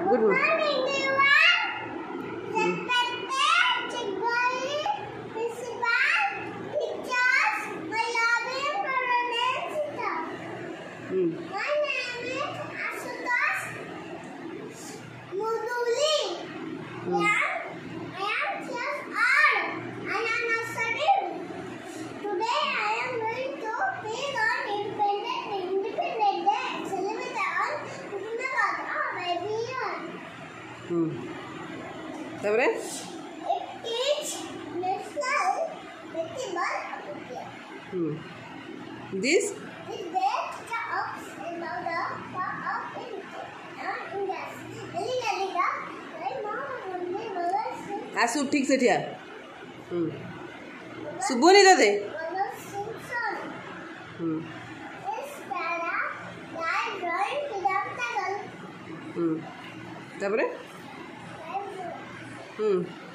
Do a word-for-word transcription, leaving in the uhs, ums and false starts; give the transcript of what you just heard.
Good morning. Hmm. My name is Asutosh Muduli. Hmm. And I am class R. I am nursery. Today I am going to read on Independent Independent Day. Celebrate on Punagata baby on. Hmm. Tabre? It is National Festival of India. Hmm. This? This day talks about the part of India. India. Delhi, Delhi, का my mom only was आसु ठीक से ठिया हम्म सुबुनी दे was Simpson. Hmm This para live drawing without the girl. हम्म तापरे Live हम्म